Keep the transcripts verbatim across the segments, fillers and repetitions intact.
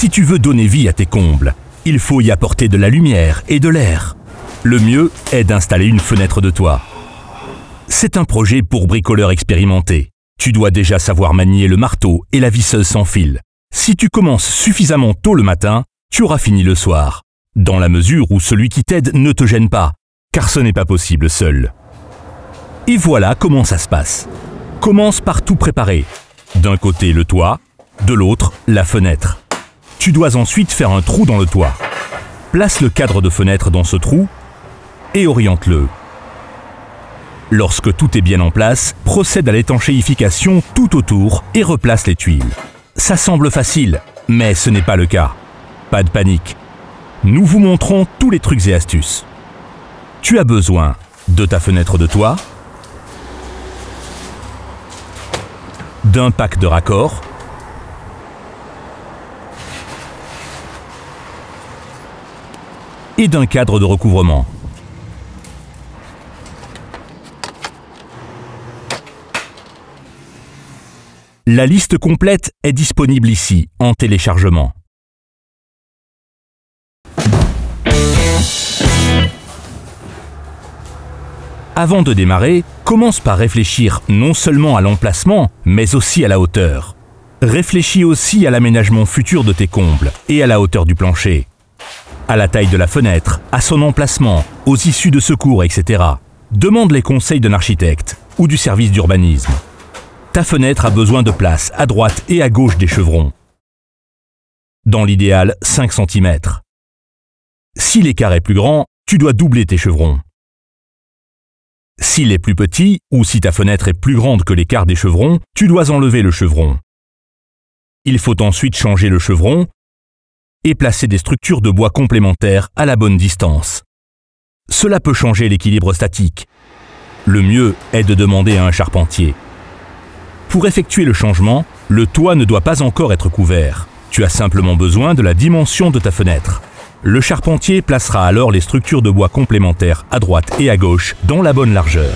Si tu veux donner vie à tes combles, il faut y apporter de la lumière et de l'air. Le mieux est d'installer une fenêtre de toit. C'est un projet pour bricoleurs expérimentés. Tu dois déjà savoir manier le marteau et la visseuse sans fil. Si tu commences suffisamment tôt le matin, tu auras fini le soir, dans la mesure où celui qui t'aide ne te gêne pas, car ce n'est pas possible seul. Et voilà comment ça se passe. Commence par tout préparer. D'un côté le toit, de l'autre la fenêtre. Tu dois ensuite faire un trou dans le toit. Place le cadre de fenêtre dans ce trou et oriente-le. Lorsque tout est bien en place, procède à l'étanchéification tout autour et replace les tuiles. Ça semble facile, mais ce n'est pas le cas. Pas de panique. Nous vous montrons tous les trucs et astuces. Tu as besoin de ta fenêtre de toit, d'un pack de raccords, et d'un cadre de recouvrement. La liste complète est disponible ici, en téléchargement. Avant de démarrer, commence par réfléchir non seulement à l'emplacement, mais aussi à la hauteur. Réfléchis aussi à l'aménagement futur de tes combles et à la hauteur du plancher, à la taille de la fenêtre, à son emplacement, aux issues de secours, et cetera. Demande les conseils d'un architecte ou du service d'urbanisme. Ta fenêtre a besoin de place à droite et à gauche des chevrons. Dans l'idéal, cinq centimètres. Si l'écart est plus grand, tu dois doubler tes chevrons. S'il est plus petit, ou si ta fenêtre est plus grande que l'écart des chevrons, tu dois enlever le chevron. Il faut ensuite changer le chevron et placer des structures de bois complémentaires à la bonne distance. Cela peut changer l'équilibre statique. Le mieux est de demander à un charpentier. Pour effectuer le changement, le toit ne doit pas encore être couvert. Tu as simplement besoin de la dimension de ta fenêtre. Le charpentier placera alors les structures de bois complémentaires à droite et à gauche dans la bonne largeur.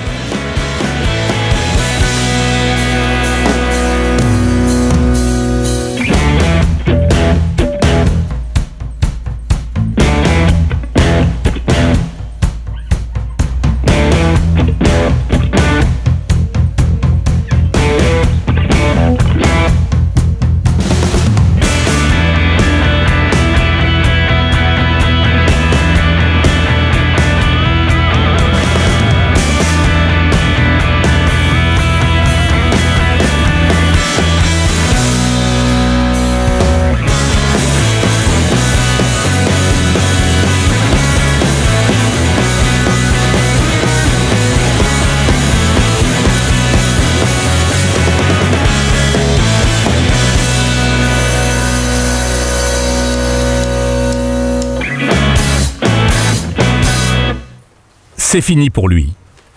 C'est fini pour lui.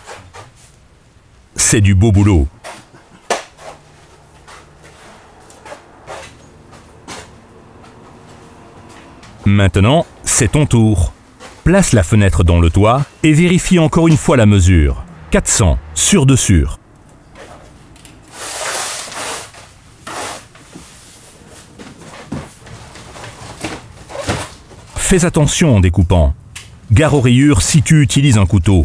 C'est du beau boulot. Maintenant, c'est ton tour. Place la fenêtre dans le toit et vérifie encore une fois la mesure. quatre cents, sur de sûr. Fais attention en découpant. Gare aux rayures si tu utilises un couteau.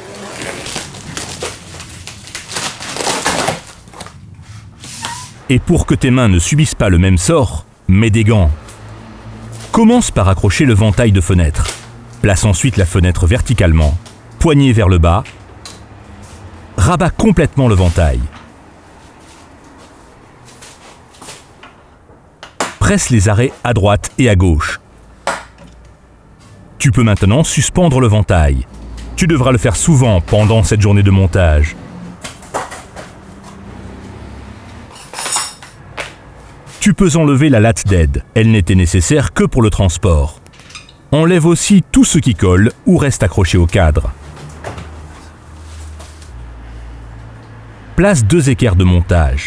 Et pour que tes mains ne subissent pas le même sort, mets des gants. Commence par accrocher le ventail de fenêtre. Place ensuite la fenêtre verticalement, poignée vers le bas. Rabat complètement le ventail. Presse les arrêts à droite et à gauche. Tu peux maintenant suspendre le ventail. Tu devras le faire souvent pendant cette journée de montage. Tu peux enlever la latte d'aide. Elle n'était nécessaire que pour le transport. Enlève aussi tout ce qui colle ou reste accroché au cadre. Place deux équerres de montage.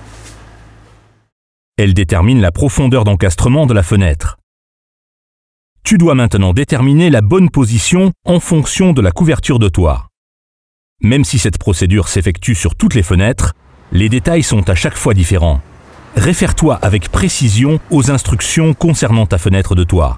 Elle détermine la profondeur d'encastrement de la fenêtre. Tu dois maintenant déterminer la bonne position en fonction de la couverture de toit. Même si cette procédure s'effectue sur toutes les fenêtres, les détails sont à chaque fois différents. réfère-toi avec précision aux instructions concernant ta fenêtre de toit.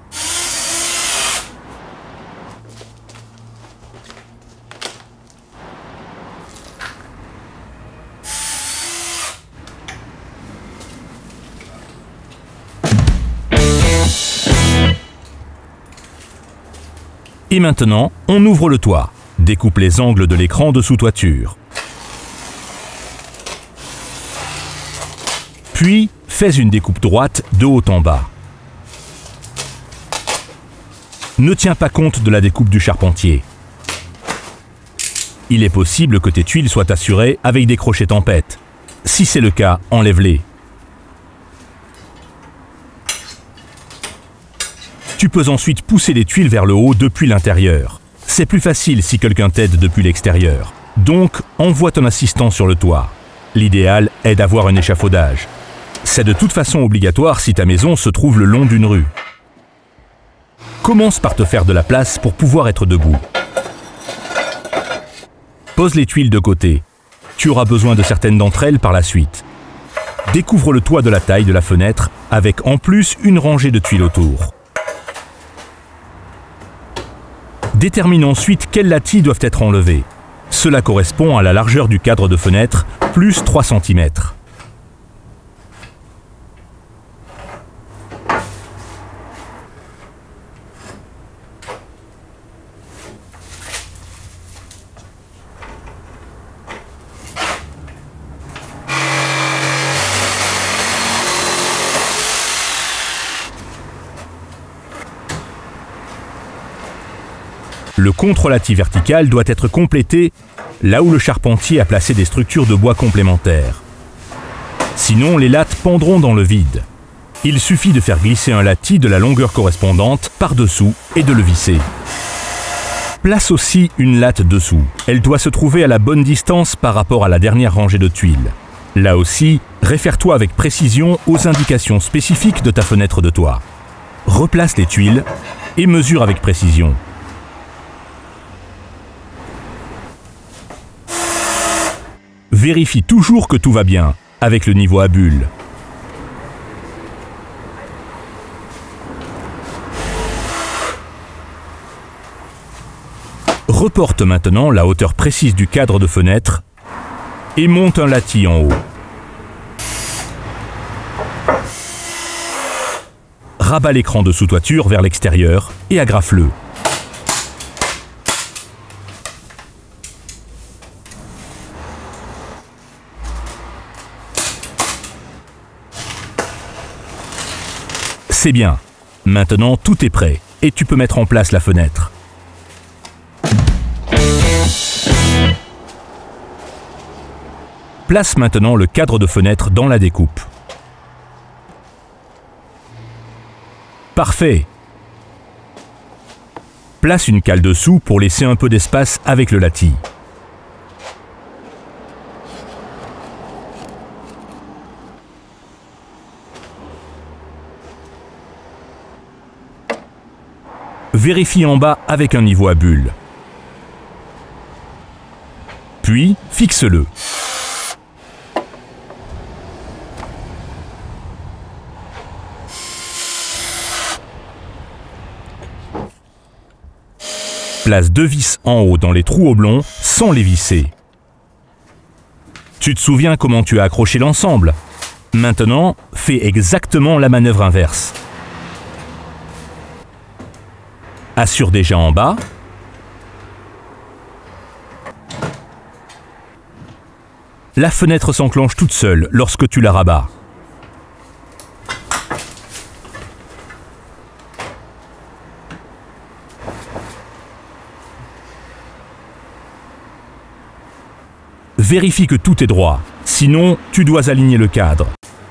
Et maintenant, on ouvre le toit. Découpe les angles de l'écran de sous-toiture. Puis, fais une découpe droite de haut en bas. Ne tiens pas compte de la découpe du charpentier. Il est possible que tes tuiles soient assurées avec des crochets tempête. Si c'est le cas, enlève-les. Tu peux ensuite pousser les tuiles vers le haut depuis l'intérieur. C'est plus facile si quelqu'un t'aide depuis l'extérieur. Donc, envoie ton assistant sur le toit. L'idéal est d'avoir un échafaudage. C'est de toute façon obligatoire si ta maison se trouve le long d'une rue. Commence par te faire de la place pour pouvoir être debout. Pose les tuiles de côté. Tu auras besoin de certaines d'entre elles par la suite. Découvre le toit de la taille de la fenêtre avec en plus une rangée de tuiles autour. Détermine ensuite quelles lattilles doivent être enlevées. Cela correspond à la largeur du cadre de fenêtre, plus trois centimètres. Le contre-lattis vertical doit être complété là où le charpentier a placé des structures de bois complémentaires. Sinon, les lattes pendront dans le vide. Il suffit de faire glisser un lattis de la longueur correspondante par-dessous et de le visser. Place aussi une latte dessous. Elle doit se trouver à la bonne distance par rapport à la dernière rangée de tuiles. Là aussi, réfère-toi avec précision aux indications spécifiques de ta fenêtre de toit. Replace les tuiles et mesure avec précision. Vérifie toujours que tout va bien, avec le niveau à bulle. Reporte maintenant la hauteur précise du cadre de fenêtre et monte un lattis en haut. Rabat l'écran de sous-toiture vers l'extérieur et agrafe-le. C'est bien. Maintenant, tout est prêt et tu peux mettre en place la fenêtre. Place maintenant le cadre de fenêtre dans la découpe. Parfait. Place une cale dessous pour laisser un peu d'espace avec le lattis. Vérifie en bas avec un niveau à bulle. Puis, fixe-le. Place deux vis en haut dans les trous oblongs sans les visser. Tu te souviens comment tu as accroché l'ensemble? Maintenant, fais exactement la manœuvre inverse. Assure déjà en bas. La fenêtre s'enclenche toute seule lorsque tu la rabats. Vérifie que tout est droit, sinon tu dois aligner le cadre.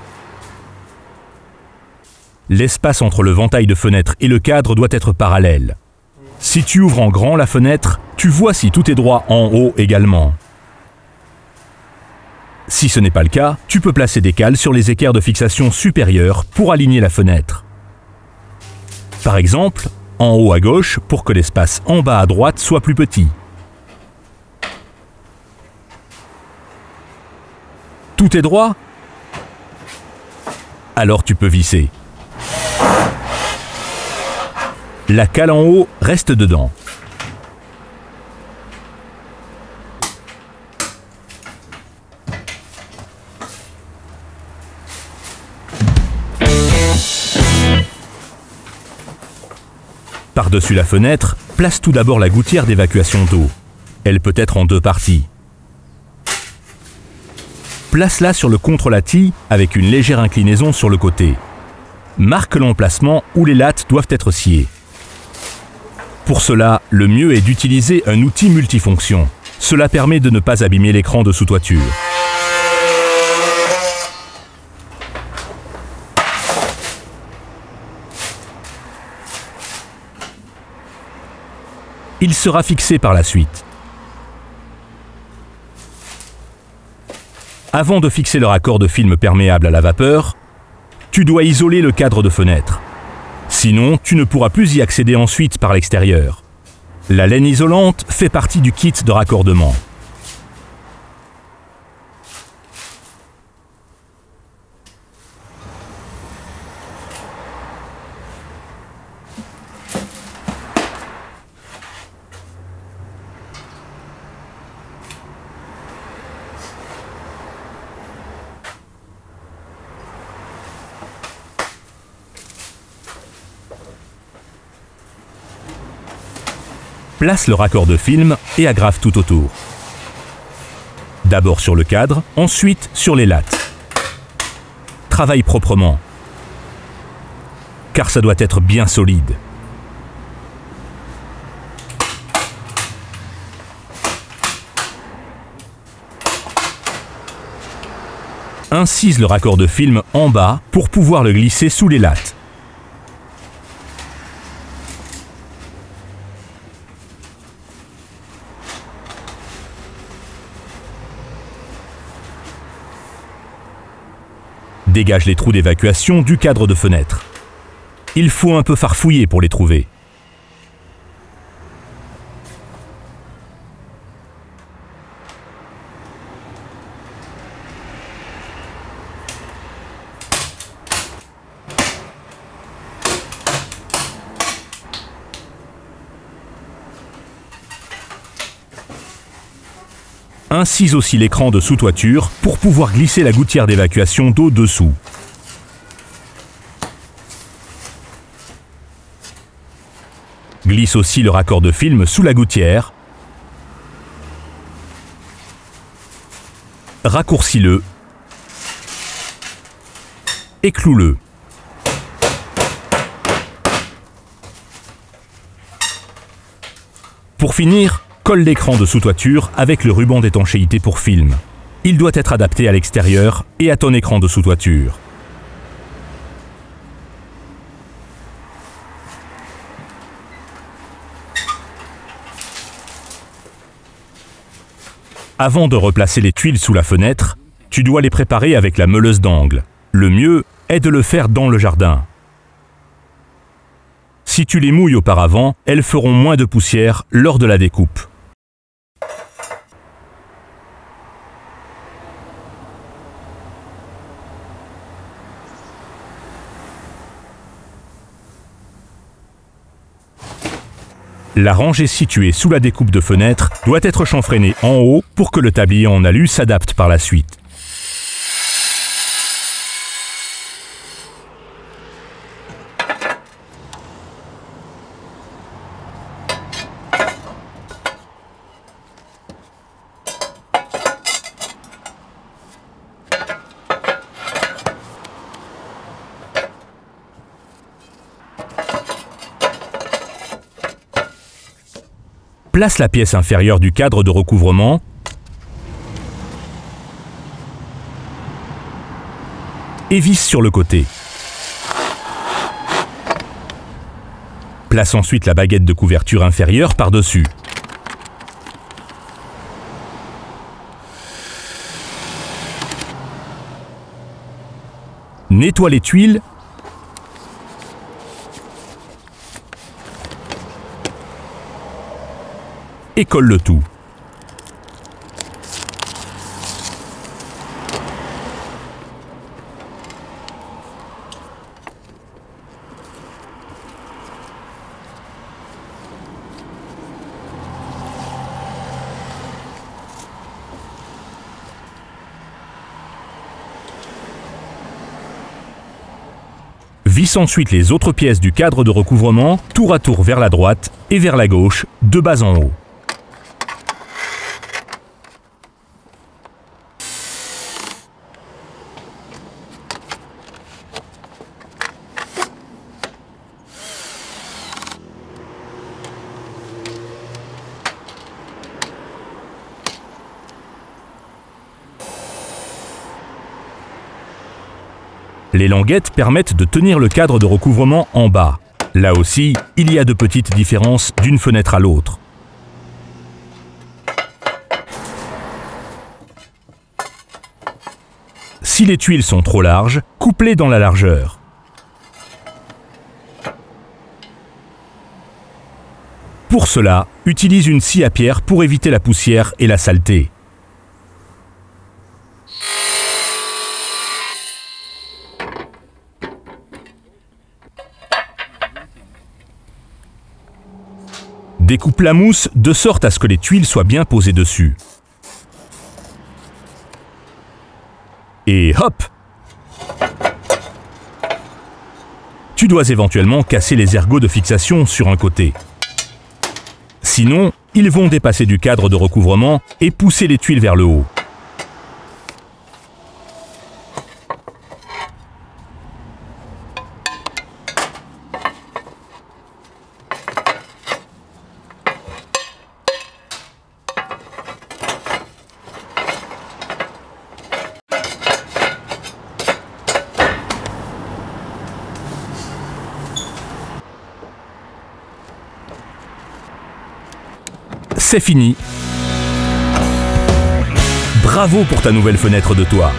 L'espace entre le ventail de fenêtre et le cadre doit être parallèle. Si tu ouvres en grand la fenêtre, tu vois si tout est droit en haut également. Si ce n'est pas le cas, tu peux placer des cales sur les équerres de fixation supérieurs pour aligner la fenêtre. Par exemple, en haut à gauche pour que l'espace en bas à droite soit plus petit. Tout est droit? alors tu peux visser. La cale en haut reste dedans. Par-dessus la fenêtre, place tout d'abord la gouttière d'évacuation d'eau. Elle peut être en deux parties. Place-la sur le contre-latis avec une légère inclinaison sur le côté. Marque l'emplacement où les lattes doivent être sciées. Pour cela, le mieux est d'utiliser un outil multifonction. Cela permet de ne pas abîmer l'écran de sous-toiture. Il sera fixé par la suite. Avant de fixer le raccord de film perméable à la vapeur, tu dois isoler le cadre de fenêtre. Sinon, tu ne pourras plus y accéder ensuite par l'extérieur. La laine isolante fait partie du kit de raccordement. Place le raccord de film et agrafe tout autour. D'abord sur le cadre, ensuite sur les lattes. Travaille proprement, car ça doit être bien solide. Incise le raccord de film en bas pour pouvoir le glisser sous les lattes. Dégage les trous d'évacuation du cadre de fenêtre. Il faut un peu farfouiller pour les trouver. Incise aussi l'écran de sous-toiture pour pouvoir glisser la gouttière d'évacuation d'eau dessous. Glisse aussi le raccord de film sous la gouttière. Raccourcis-le et cloue-le. Pour finir, colle l'écran de sous-toiture avec le ruban d'étanchéité pour film. Il doit être adapté à l'extérieur et à ton écran de sous-toiture. Avant de replacer les tuiles sous la fenêtre, tu dois les préparer avec la meuleuse d'angle. Le mieux est de le faire dans le jardin. Si tu les mouilles auparavant, elles feront moins de poussière lors de la découpe. La rangée située sous la découpe de fenêtre doit être chanfreinée en haut pour que le tablier en alu s'adapte par la suite. Place la pièce inférieure du cadre de recouvrement et visse sur le côté. Place ensuite la baguette de couverture inférieure par-dessus. Nettoie les tuiles et colle le tout. Visse ensuite les autres pièces du cadre de recouvrement tour à tour vers la droite et vers la gauche, de bas en haut. Les languettes permettent de tenir le cadre de recouvrement en bas. Là aussi, il y a de petites différences d'une fenêtre à l'autre. Si les tuiles sont trop larges, coupe-les dans la largeur. Pour cela, utilise une scie à pierre pour éviter la poussière et la saleté. Découpe la mousse de sorte à ce que les tuiles soient bien posées dessus. Et hop! Tu dois éventuellement casser les ergots de fixation sur un côté. Sinon, ils vont dépasser du cadre de recouvrement et pousser les tuiles vers le haut. C'est fini. Bravo pour ta nouvelle fenêtre de toit.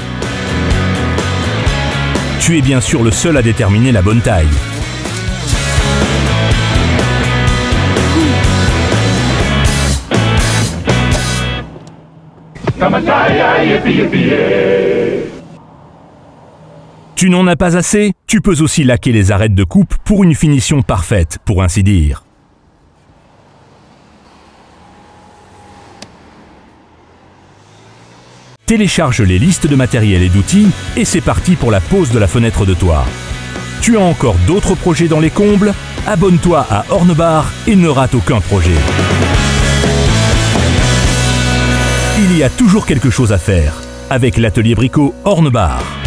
Tu es bien sûr le seul à déterminer la bonne taille. Tu n'en as pas assez? Tu peux aussi laquer les arêtes de coupe pour une finition parfaite, pour ainsi dire. Télécharge les listes de matériel et d'outils et c'est parti pour la pose de la fenêtre de toit. Tu as encore d'autres projets dans les combles? Abonne-toi à Hornbar et ne rate aucun projet. Il y a toujours quelque chose à faire avec l'atelier Brico Hornbar.